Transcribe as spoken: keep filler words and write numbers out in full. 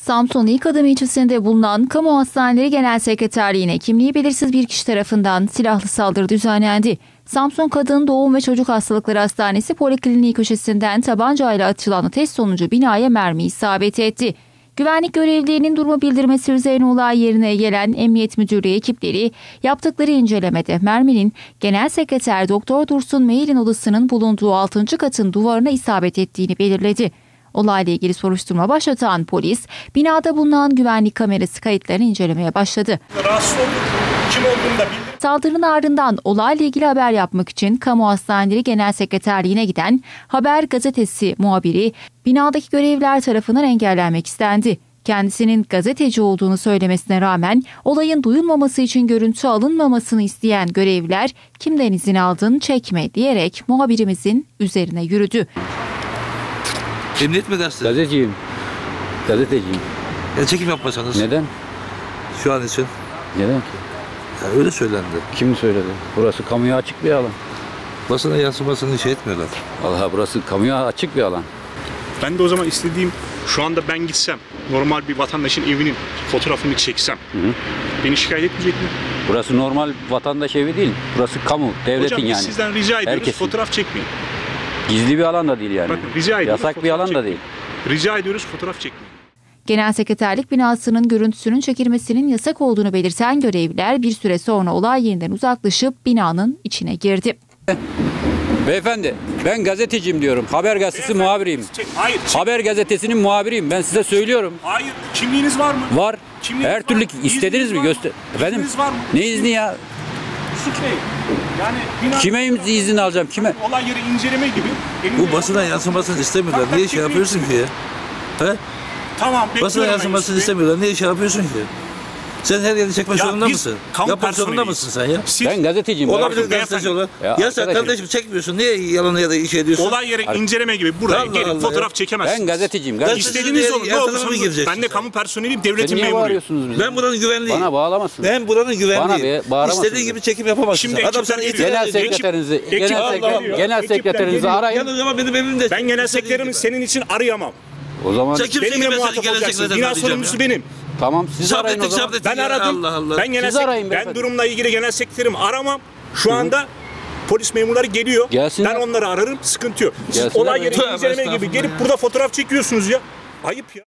Samsun İlkadım ilçesinde bulunan Kamu Hastaneleri Genel Sekreterliğine kimliği belirsiz bir kişi tarafından silahlı saldırı düzenlendi. Samsun Kadın Doğum ve Çocuk Hastalıkları Hastanesi Polikliniği köşesinden tabancayla atılan test sonucu binaya mermi isabet etti. Güvenlik görevlilerinin durumu bildirmesi üzerine olay yerine gelen Emniyet Müdürlüğü ekipleri yaptıkları incelemede merminin Genel Sekreter Doktor Dursun Meylin odasının bulunduğu altıncı katın duvarına isabet ettiğini belirledi. Olayla ilgili soruşturma başlatan polis, binada bulunan güvenlik kamerası kayıtlarını incelemeye başladı. Rahatsız olduk. Kim olduğunu da bildim. Saldırının ardından olayla ilgili haber yapmak için Kamu Hastaneleri Genel Sekreterliğine giden Haber Gazetesi muhabiri binadaki görevliler tarafından engellenmek istendi. Kendisinin gazeteci olduğunu söylemesine rağmen olayın duyulmaması için görüntü alınmamasını isteyen görevliler kimden izin aldın çekme diyerek muhabirimizin üzerine yürüdü. Emniyet mi dersin? Gazeteciyim. Gazeteciyim. Ya çekim yapmasanız. Neden? Şu an için. Neden ki? Ya öyle söylendi. Kim söyledi? Burası kamuya açık bir alan. Basına yansımasını şey etmiyorlar. Allah, burası kamuya açık bir alan. Ben de o zaman istediğim, şu anda ben gitsem, normal bir vatandaşın evinin fotoğrafını çeksem, hı hı. beni şikayet etmeyecek mi? Burası normal vatandaş evi değil. Burası kamu, devletin Hocam, yani. Hocam biz sizden rica ediyoruz, Herkesin. Fotoğraf çekmeyin. Gizli bir alan da değil yani. Bakın, rica ediyoruz. Yasak bir alan çekmeyin. da değil. Rica ediyoruz, fotoğraf çekmeyin. Genel Sekreterlik binasının görüntüsünün çekilmesinin yasak olduğunu belirten görevliler bir süre sonra olay yerinden uzaklaşıp binanın içine girdi. Beyefendi, ben gazeteciyim diyorum. Haber gazetesi Beyefendi, muhabiriyim. Çek, hayır. Çek. Haber gazetesinin muhabiriyim. Ben size söylüyorum. Hayır. Kimliğiniz var mı? Var. Kimliğiniz Her türlü var istediniz mi? Göster. Efendim? İzniniz var mı? Ne izni ya? Suç ne? Yani bina... Kime izin alacağım? Kime? Olay yeri inceleme gibi. Bu basına yansımasını istemiyorlar. Niye şey yapıyorsun ki ya? He? Tamam. Basına yansımasını istemiyorlar. Niye şey yapıyorsun ki? Sen her yeri çekmek zorunda mısın? Yapmak zorunda mısın sen ya? Siz, ben gazeteciyim. Olabilir gazeteci olarak. Ya, ya sen kardeşim çekmiyorsun. Niye yalanı ya da iş ediyorsun? Olay yeri Ar inceleme gibi buraya Allah gelip Allah fotoğraf ya. çekemezsiniz. Ben gazeteciyim. Gazeteci İstediğiniz olur. Ne olursa ben de kamu personeliyim, devletin memuruyum. Ben buranın güvenliğiyim. Bana bağlamazsın. Ben buranın güvenliğiyim. Bana İstediğin gibi çekim yapamazsın. Şimdi adam sana genel sekreterinizi, genel, sekreter, genel sekreterinizi arayın. Ama benim evimde. Ben genel sekreterimi senin için arayamam. O zaman benimle muhatap olacaksınız. Bina sorumlusu benim. Tamam, siz sabrettik, arayın o zaman. Sabrettik ben aradım. Allah Allah. Ben genel arayın, ben durumla ilgili genel sekreterimi aramam. Şu anda Hı. polis memurları geliyor. Gelsinler. Ben onları ararım. Sıkıntı yok. Siz Gelsinler. olay yeri inceleme gibi gelip burada fotoğraf çekiyorsunuz ya. Ayıp ya.